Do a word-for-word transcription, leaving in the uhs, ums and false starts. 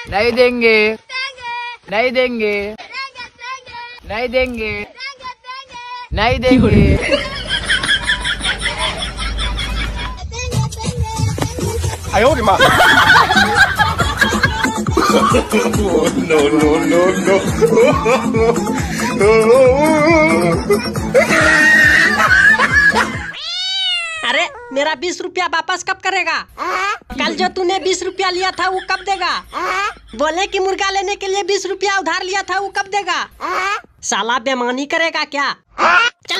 नहीं देंगे, नहीं देंगे, नहीं देंगे, नहीं देंगे। अयो रे माँ। नो नो नो नो। अरे मेरा बीस रुपया वापस कब करेगा? कल जो तूने बीस रुपया लिया था वो कब देगा? बोले कि मुर्गा लेने के लिए बीस रुपया उधार लिया था वो कब देगा? साला बेईमानी करेगा क्या?